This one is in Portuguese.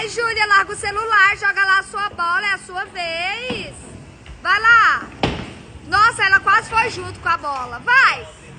Vai, Júlia, larga o celular, joga lá a sua bola, é a sua vez. Vai lá. Nossa, ela quase foi junto com a bola. Vai.